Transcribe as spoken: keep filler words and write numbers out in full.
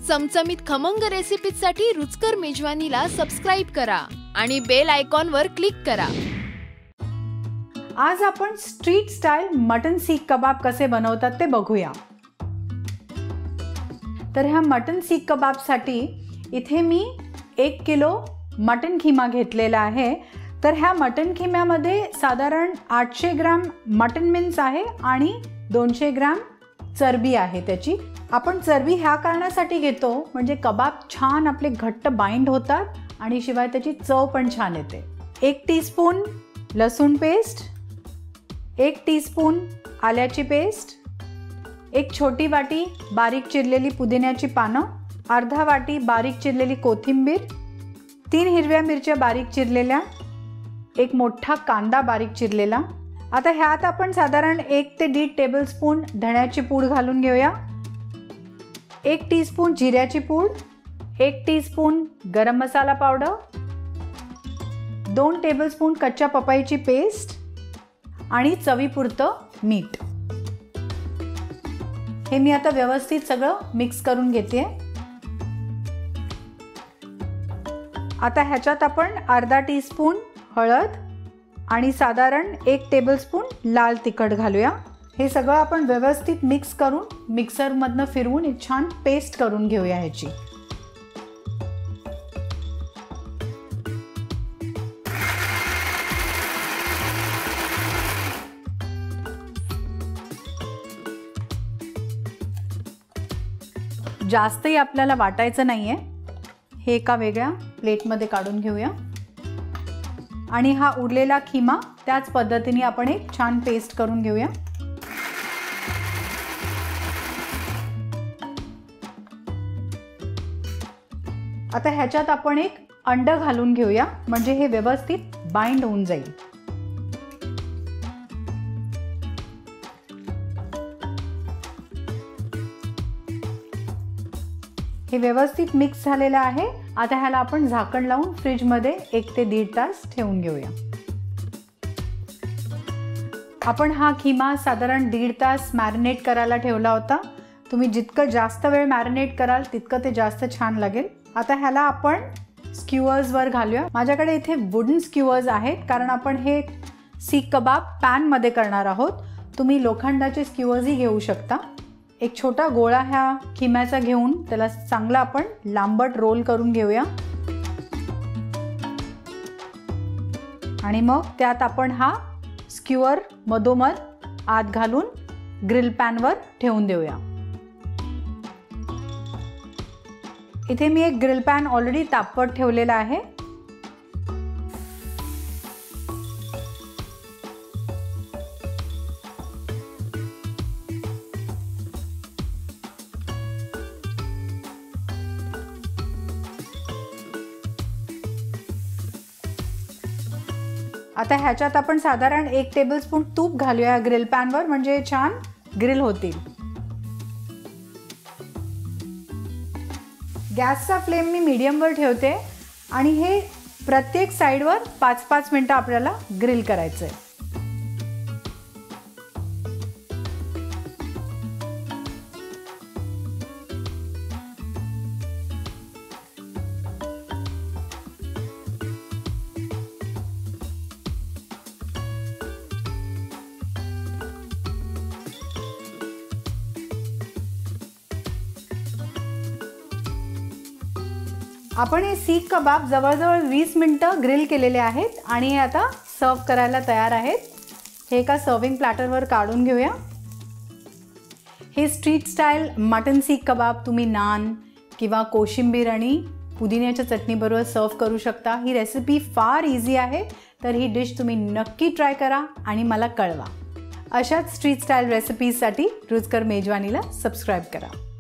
चमचमीत खमंग रेसिपीसाठी रुचकर मेजवानीला सबस्क्राइब करा आणि बेल आयकॉनवर क्लिक करा। आज आपण street style mutton seekh kebab कसे बनवतात ते बघूया। तर ह्या मटन सीख कबाबसाठी इथे मी एक किलो मटन खिमा घेतलेला आहे। तर ह्या मटन खिम्यामध्ये साधारण आठशे ग्राम मटन मिन्स आहे आणि दोनशे ग्राम चरबी आहे त्याची। आपण चरबी ह्या कारणासाठी घेतो म्हणजे कबाब छान आपले घट्ट बाइंड होतात आणि शिवाय त्याची चव पण छान येते। एक टीस्पून लसूण पेस्ट, एक टीस्पून आल्याची पेस्ट, एक छोटी वाटी बारीक चिरलेली पुदिन्याची पानं, अर्धा वाटी बारीक चिरलेली कोथिंबीर, तीन हिरव्या मिरच्या बारीक चिरलेल्या, एक मोठा कांदा बारीक चिरलेला। आता ह्यात आपण साधारण एक ते दीड टेबलस्पून धण्याची पूड घालून घेऊया, एक टीस्पून जिऱ्याची पूड, एक टीस्पून गरम मसाला पावडर, दोन टेबलस्पून कच्च्या पपईची पेस्ट आणि चवीपुरतं मीठ। हे मी आता व्यवस्थित सगळं मिक्स करून घेते। आता ह्याच्यात आपण अर्धा टीस्पून हळद आणि साधारण एक टेबलस्पून लाल तिखट घालूया। हे सगळं आपण व्यवस्थित मिक्स करून मिक्सरमधनं फिरवून एक छान पेस्ट करून घेऊया ह्याची। जास्तही आपल्याला वाटायचं नाहीये। हे एका वेगळ्या प्लेटमध्ये काढून घेऊया आणि हा उरलेला खिमा त्याच पद्धतीने आपण एक छान पेस्ट करून घेऊया। आता ह्याच्यात आपण एक अंड घालून घेऊया म्हणजे हे व्यवस्थित बाइंड होऊन जाईल। हे व्यवस्थित मिक्स झालेलं आहे। आता ह्याला आपण झाकण लावून फ्रीज मध्ये एक ते दीड तास ठेवून घेऊया। आपण हा खिमा साधारण दीड तास मॅरिनेट करायला ठेवला होता। तुम्ही जितकं जास्त वेळ मॅरिनेट कराल तितकं ते जास्त छान लागेल। आता ह्याला आपण स्क्यूअर्स वर घालूया। माझ्याकडे इथे वुडन स्क्यूअर्स आहेत कारण आपण हे सीख कबाब पॅन मध्ये करणार आहोत। तुम्ही लोखंडाचे स्क्यूअर्सही घेऊ शकता। एक छोटा गोळा ह्या खिम्याचा घेऊन त्याला चांगला आपण लांबट रोल करून घेऊया आणि मग त्यात आपण हा स्क्यूअर मधोमध आत घालून ग्रिल पॅन वर ठेवून देऊया। इथे मी एक ग्रिल पॅन ऑलरेडी तापवत ठेवलेला आहे। आता ह्याच्यात आपण साधारण एक टेबलस्पून तूप घालूया ग्रिल पॅन वर म्हणजे छान ग्रिल होतील। गॅसचा फ्लेम मी मीडियम वर ठेवते आणि हे प्रत्येक साइडवर पाच पाच मिनिटं आपल्याला ग्रिल करायचंय। आपण हे सीख कबाब जवळजवळ वीस मिनिटं ग्रिल केलेले आहेत आणि हे आता सर्व करायला तयार आहेत। हे एका सर्विंग प्लॅटरवर काढून घेऊया। हे street style mutton seekh kebab तुम्ही नान किंवा कोशिंबीर आणि पुदिन्याच्या चटणीबरोबर सर्व करू शकता। ही रेसिपी फार इझी आहे तर ही डिश तुम्ही नक्की ट्राय करा आणि मला कळवा। अशाच स्ट्रीट स्टाईल रेसिपीजसाठी रुचकर मेजवानीला सबस्क्राइब करा।